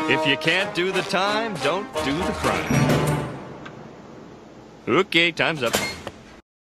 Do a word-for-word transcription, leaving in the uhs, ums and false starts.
If you can't do the time, don't do the crime. Okay, time's up.